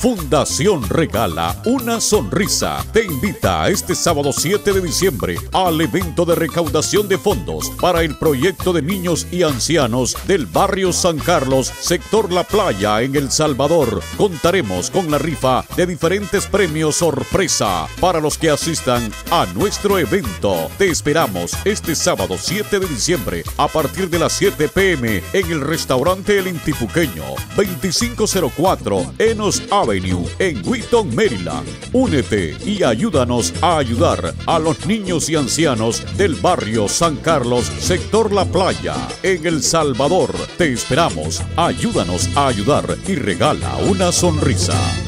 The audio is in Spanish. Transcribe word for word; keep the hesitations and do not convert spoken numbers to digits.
Fundación Regala una Sonrisa te invita a este sábado siete de diciembre al evento de recaudación de fondos para el proyecto de niños y ancianos del barrio San Carlos, sector La Playa, en El Salvador. Contaremos con la rifa de diferentes premios sorpresa para los que asistan a nuestro evento. Te esperamos este sábado siete de diciembre a partir de las siete p m en el restaurante El Intipuqueño, veinticinco cero cuatro Enos Avenue en Wheaton, Maryland. Únete y ayúdanos a ayudar a los niños y ancianos del barrio San Carlos, sector La Playa, en El Salvador. Te esperamos, ayúdanos a ayudar y regala una sonrisa.